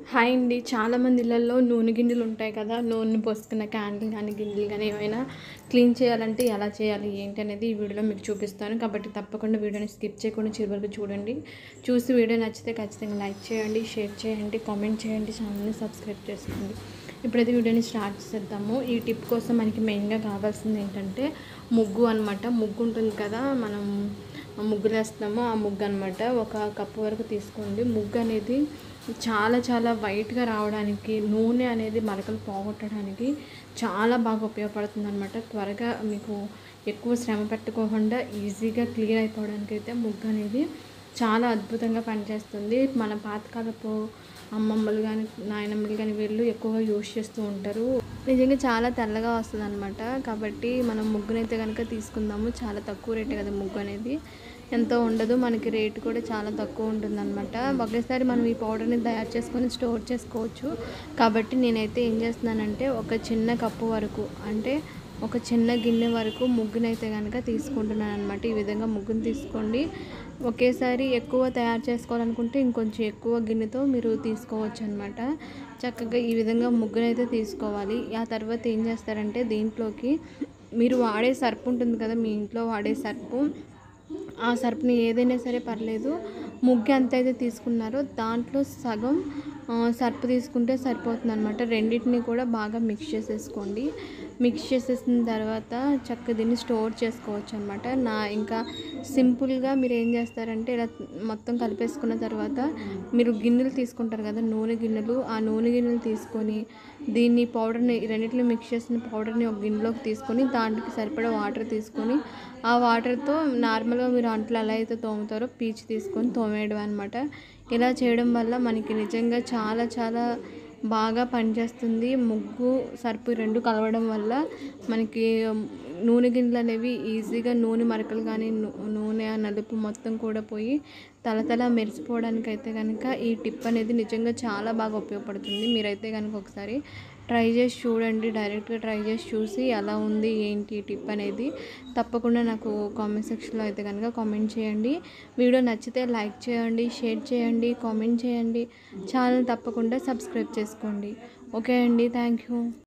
Hi అండి. చాలామంది ఇళ్ళల్లో నూనె గిన్నెలు ఉంటాయి కదా. నూనె పోసుకున్న క్యాండిల్ కానీ గిన్నెలు కానీ ఏమైనా క్లీన్ చేయాలంటే ఎలా చేయాలి ఏంటి అనేది ఈ వీడియోలో మీకు చూపిస్తాను. కాబట్టి తప్పకుండా వీడియోని స్కిప్ చేయకుండా చివరి వరకు చూడండి. చూసి వీడియో నచ్చితే ఖచ్చితంగా లైక్ చేయండి, షేర్ చేయండి, కామెంట్ చేయండి, ఛానల్ని సబ్స్క్రైబ్ చేసుకోండి. ఇప్పుడైతే వీడియోని స్టార్ట్ చేద్దాము. ఈ టిప్ కోసం మనకి మెయిన్గా కావాల్సింది ఏంటంటే ముగ్గు అనమాట. ముగ్గు ఉంటుంది కదా, మనం ముగ్గులు వేస్తాము, ఆ ముగ్గు అనమాట. ఒక కప్పు వరకు తీసుకోండి. ముగ్గు అనేది చాలా చాలా వైట్గా రావడానికి, నూనె అనేది మరకలు పోగొట్టడానికి చాలా బాగా ఉపయోగపడుతుంది అనమాట. త్వరగా మీకు ఎక్కువ శ్రమ పెట్టుకోకుండా ఈజీగా క్లియర్ అయిపోవడానికి అయితే ముగ్గు అనేది చాలా అద్భుతంగా పనిచేస్తుంది. మన పాతకాలపు అమ్మమ్మలు కానీ నాయనమ్మలు కానీ వీళ్ళు ఎక్కువగా యూజ్ చేస్తూ ఉంటారు. నిజంగా చాలా తెల్లగా వస్తుంది అనమాట. కాబట్టి మనం ముగ్గునైతే కనుక తీసుకుందాము. చాలా తక్కువ రేటే కదా ముగ్గు అనేది, ఎంతో ఉండదు, మనకి రేటు కూడా చాలా తక్కువ ఉంటుంది అనమాట. ఒకేసారి మనం ఈ పౌడర్ని తయారు చేసుకొని స్టోర్ చేసుకోవచ్చు. కాబట్టి నేనైతే ఏం చేస్తున్నానంటే ఒక చిన్న కప్పు వరకు, అంటే ఒక చిన్న గిన్నె వరకు ముగ్గునైతే కనుక తీసుకుంటున్నాను అనమాట. ఈ విధంగా ముగ్గుని తీసుకోండి. ఒకేసారి ఎక్కువ తయారు చేసుకోవాలనుకుంటే ఇంకొంచెం ఎక్కువ గిన్నెతో మీరు తీసుకోవచ్చు అనమాట. చక్కగా ఈ విధంగా ముగ్గునైతే తీసుకోవాలి. ఆ తర్వాత ఏం చేస్తారంటే దీంట్లోకి మీరు వాడే సర్పు ఉంటుంది కదా, మీ ఇంట్లో వాడే సర్పు, ఆ సర్పుని ఏదైనా సరే పర్లేదు, ముగ్గు ఎంత అయితే తీసుకున్నారో దాంట్లో సగం సర్పు తీసుకుంటే సరిపోతుంది అనమాట. రెండింటిని కూడా బాగా మిక్స్ చేసేసుకోండి. మిక్స్ చేసేసిన తర్వాత చక్కగా దీన్ని స్టోర్ చేసుకోవచ్చు అనమాట. ఇంకా సింపుల్గా మీరు ఏం చేస్తారంటే ఇలా మొత్తం కలిపేసుకున్న తర్వాత మీరు గిన్నెలు తీసుకుంటారు కదా, నూనె గిన్నెలు, ఆ నూనె గిన్నెలు తీసుకొని దీన్ని పౌడర్ని, రెండింటిని మిక్స్ చేసిన పౌడర్ని ఒక గిన్నెలోకి తీసుకొని దాంట్లోకి సరిపడా వాటర్ తీసుకొని ఆ వాటర్తో నార్మల్గా మీరు అంట్లు ఎలా అయితే తోముతారో పీచు తీసుకొని తోమేయడం అనమాట. ఇలా చేయడం వల్ల మనకి నిజంగా చాలా చాలా బాగా పనిచేస్తుంది. ముగ్గు సర్పు రెండు కలవడం వల్ల మనకి నూనె గిన్నెలు అనేవి ఈజీగా నూనె మరకలు కానీ నూనె నలుపు మొత్తం కూడా పోయి తలతల మెరిసిపోవడానికి అయితే కనుక ఈ టిప్ అనేది నిజంగా చాలా బాగా ఉపయోగపడుతుంది. మీరైతే కనుక ఒకసారి ట్రై చేసి చూడండి. డైరెక్ట్గా ట్రై చేసి చూసి ఎలా ఉంది ఏంటి ఈ టిప్ అనేది తప్పకుండా నాకు కామెంట్ సెక్షన్లో అయితే కనుక కామెంట్ చేయండి. వీడియో నచ్చితే లైక్ చేయండి, షేర్ చేయండి, కామెంట్ చేయండి, ఛానల్ తప్పకుండా సబ్స్క్రైబ్ చేసుకోండి. ఓకే అండి, థ్యాంక్ యూ.